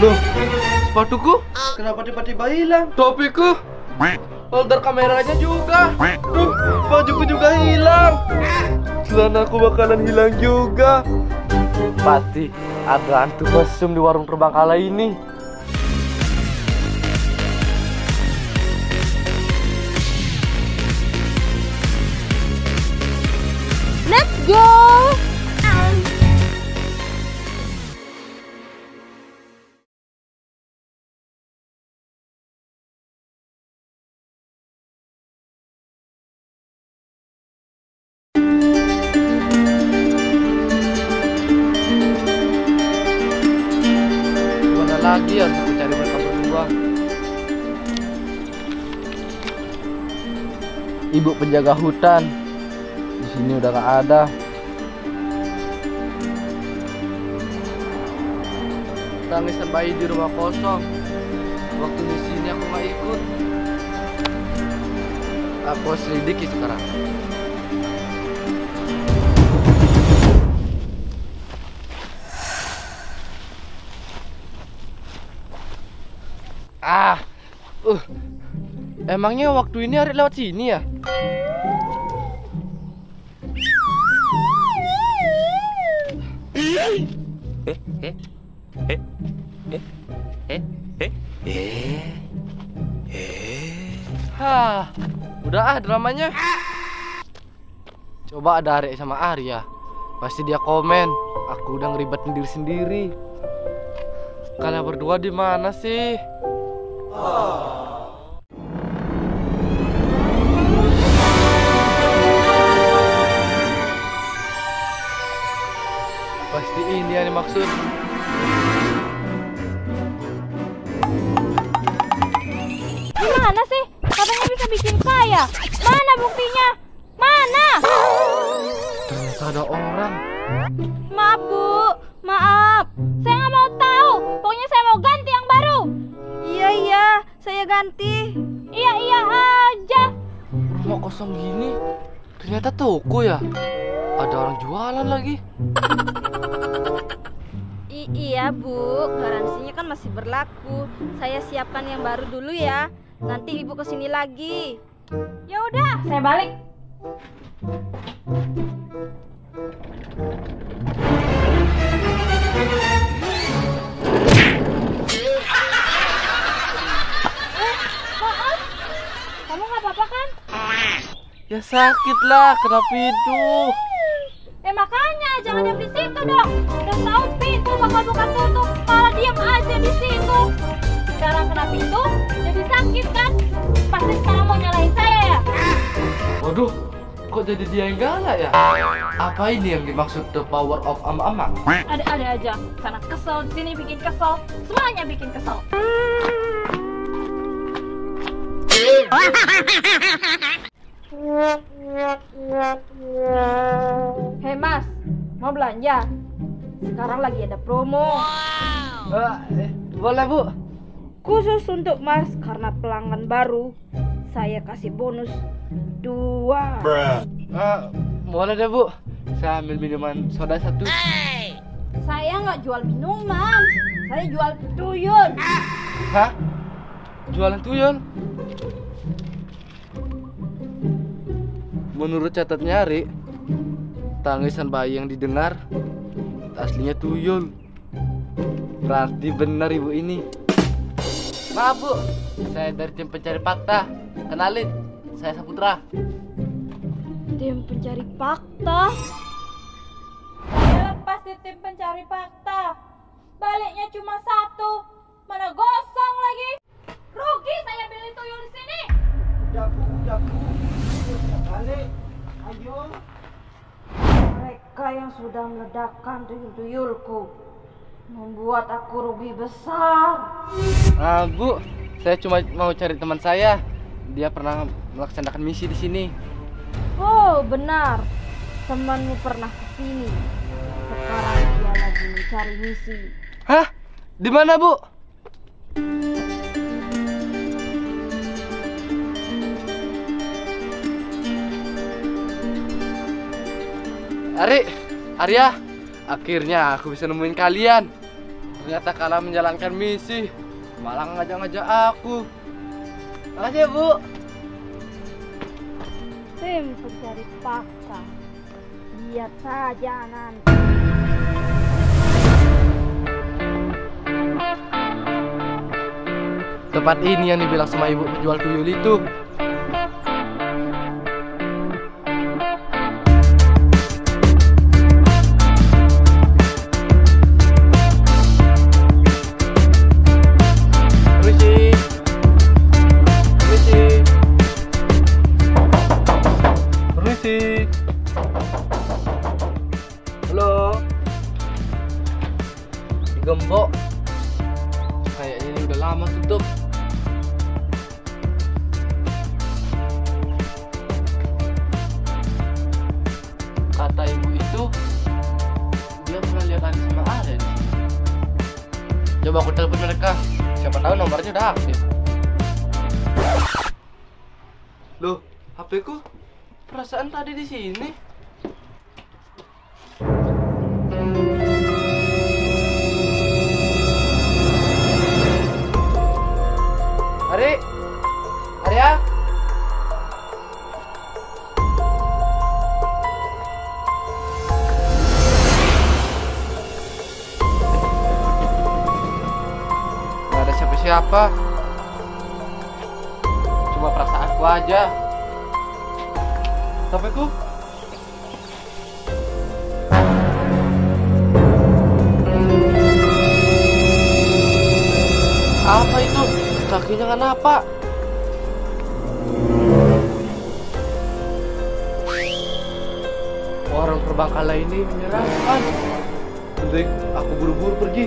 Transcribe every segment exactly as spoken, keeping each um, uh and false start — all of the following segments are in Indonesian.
Loh, sepatuku? Kenapa tiba-tiba hilang? Topiku? Holder kameranya juga. Duh, bajuku juga hilang. Celanaku bakalan hilang juga. Pasti ada hantu mesum di warung terbangkala ini. Let's go! Gimana lagi ya untuk cari mereka berdua? Ibu penjaga hutan di sini udah gak ada. Tangisan bayi di rumah kosong. Waktu di sini aku nggak ikut. Aku selidiki sekarang. Ah, uh, emangnya waktu ini Ari lewat sini ya? Eh, eh, eh, eh, eh, eh, eh, eh. Hah, udah ah dramanya. Coba ada Ari sama Arya, pasti dia komen. Aku udah ngeribetin diri sendiri. Kalian berdua di mana sih? Pasti ini yang dimaksud. Gimana sih? Katanya bisa bikin kaya. Mana buktinya? Mana? Ternyata ada orang. Maaf Bu, maaf. Saya nggak mau tahu. Pokoknya saya mau ganti yang baru. Iya iya, saya ganti. Iya iya aja. Rumah kosong gini, ternyata toko ya. Ada orang jualan lagi. I iya Bu, garansinya kan masih berlaku. Saya siapkan yang baru dulu ya. Nanti Ibu kesini lagi. Ya udah, saya balik. Eh, maaf. Kamu nggak apa-apa kan? Ya sakit lah, kena pintu. Eh makanya jangan diam di situ dong. Udah tahu pintu bakal buka tutup, malah diam aja di situ. Sekarang kena pintu, jadi sakit kan? Pasti sekarang mau nyalahin saya ya? Waduh, kok jadi dia yang galak ya? Apa ini yang dimaksud the power of ama-ama? Ada-ada aja. Sana kesel, di sini bikin kesel, semuanya bikin kesel. Hei Mas, mau belanja? Sekarang lagi ada promo. Eh, eh, boleh Bu. Khusus untuk Mas, karena pelanggan baru, saya kasih bonus dua. Eh, boleh deh Bu. Saya ambil minuman soda satu. Saya nggak jual minuman, saya jual tuyul. Hah? Jualan tuyul? Menurut catatnya Ari, tangisan bayi yang didengar aslinya tuyul. Berarti benar ibu ini. Maaf Bu, saya dari tim pencari fakta. Kenalin, saya Saputra. Tim pencari fakta? Saya lepas di tim pencari fakta. Baliknya cuma satu, mana gosong lagi. Rugi saya beli tuyul di sini. Udah Bu, udah Bu. Balik, ayo. Mereka yang sudah meledakkan tuyul-tuyulku membuat aku rugi besar. Ah Bu, saya cuma mau cari teman saya. Dia pernah melaksanakan misi di sini. Oh benar, temanmu pernah kesini. Sekarang dia lagi mencari misi. Hah? Di mana Bu? Ari, Arya, akhirnya aku bisa nemuin kalian. Ternyata kalah menjalankan misi, malah ngajak-ngajak aku. Makasih ya, Bu. Tim pencari fakta. Lihat saja nanti. Tempat ini yang dibilang sama ibu penjual tuyul itu. Permisi. Permisi. Permisi. Halo. Digembok. Kayaknya ini udah lama tutup. Kata ibu itu dia pernah lihat Adi sama Ada di sini. Coba aku telepon mereka, siapa tahu nomornya udah aktif. Loh, H P ku perasaan tadi di sini. Ari, Arya. Gak ada siapa-siapa. Cuma perasaanku aja. H P-ku. Apa itu? Kakinya kenapa? Warung Terbangkala ini menyeramkan. Mending aku buru-buru pergi.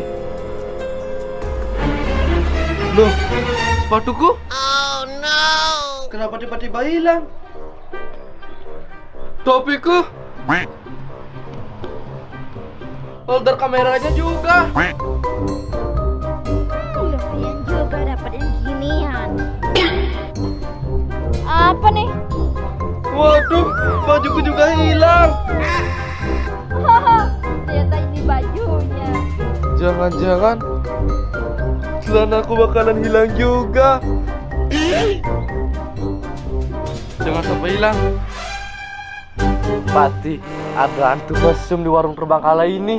Loh, sepatuku? Oh no! Kenapa tiba-tiba hilang? Topiku? Holder kameranya juga. Lumayan juga dapat yang ginian. Apa nih? Waduh, bajuku juga hilang. Haha, ternyata ini bajunya. Jangan-jangan celanaku bakalan hilang juga. Jangan sampai hilang. Pasti ada hantu mesum di warung Terbangkala ini.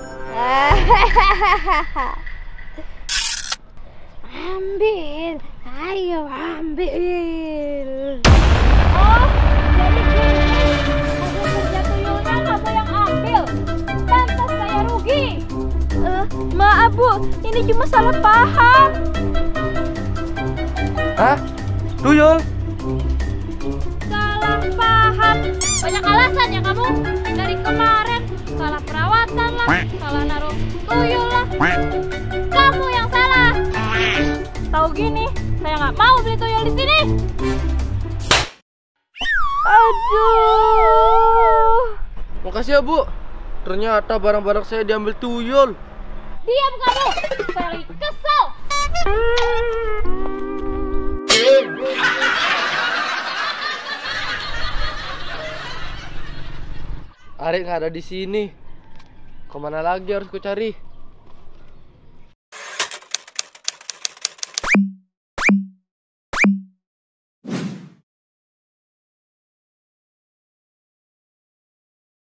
Ambil, ayo ambil. Oh, jadi gini. Aku kerja tuyulnya kamu yang ambil. Pantas saya rugi. Eh, maaf Bu, ini cuma salah paham. Hah? Tuyul? Salah paham. Banyak alasan ya kamu. Dari kemarin salah perawatan lah, salah naruh tuyul lah. Kamu yang salah. Tahu gini, saya nggak mau beli tuyul di sini. Aduh. Makasih ya, Bu. Ternyata barang-barang saya diambil tuyul. Diam kamu. Saya lagi kesel. Arik nggak ada di sini. Kemana lagi harus ku cari?